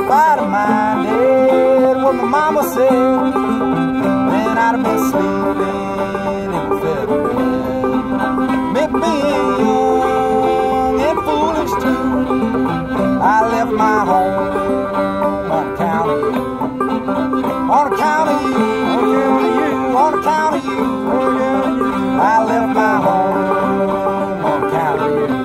if I'd have minded what my mama said, then I'd have been sleeping in a feather bed. Me being young and foolish too, I left my home on account of you. On account of you, on account of you, I left my home on account of you.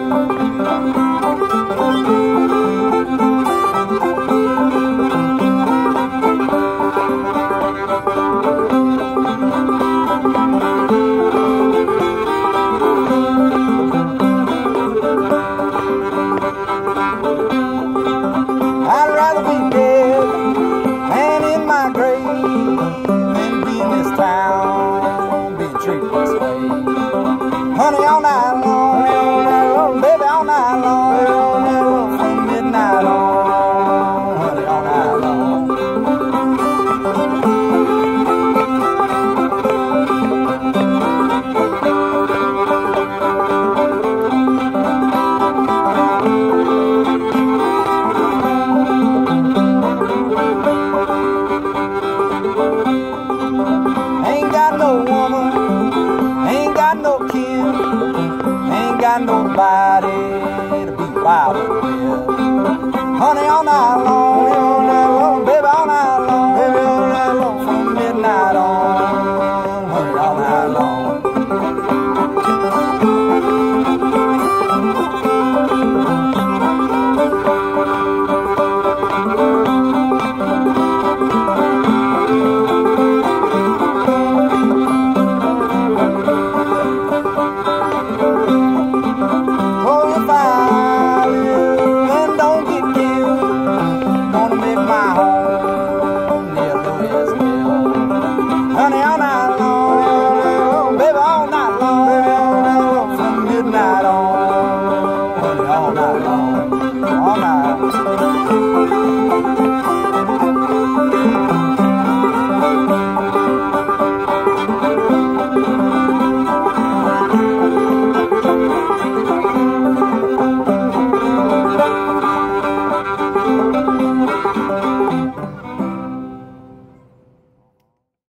I'd rather be dead and in my grave than be in this town being treated this way. Honey, all night long, baby, all night long, from midnight on, honey, all night long. Ain't got no woman, ain't got no kin, ain't got nobody to be wild with. Honey, all night long,